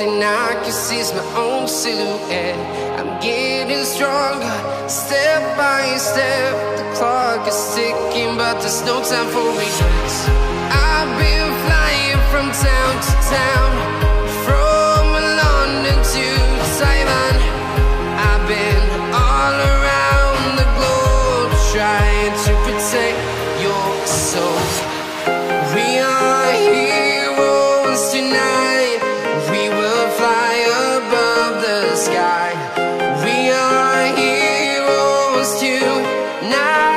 thing I can see is my own silhouette. I'm getting stronger, step by step. The clock is ticking, but there's no time for regrets. I've been flying from town to town, from London to Taiwan. I've been all around the globe, trying to protect your soul. We are heroes tonight. We will fly above the sky. We are heroes tonight.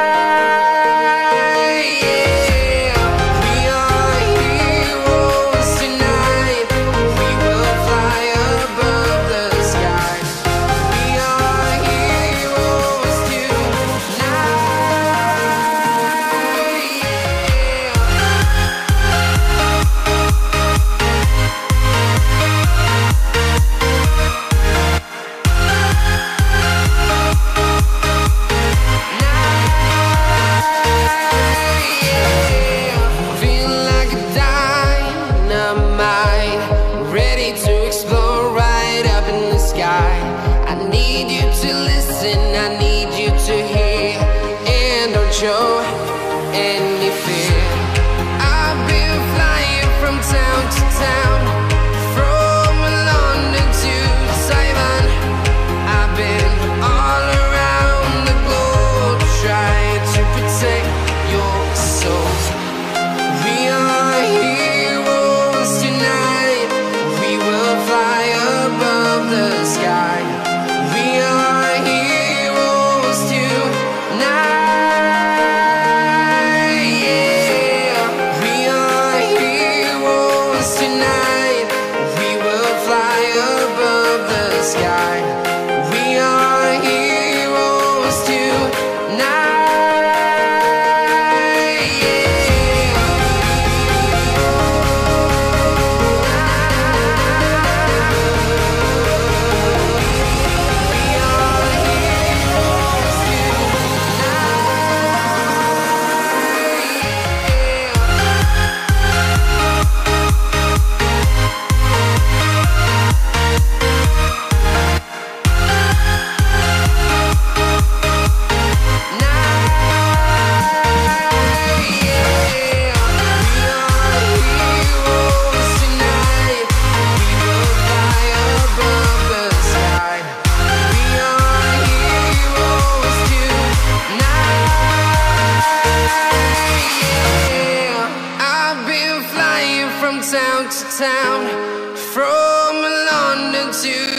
Show any fear. I've been flying from town to town, from London to Taiwan. I've been all around the globe, trying to protect your soul. We are heroes tonight. We will fly above the sky. We are heroes tonight. Town to town, from London to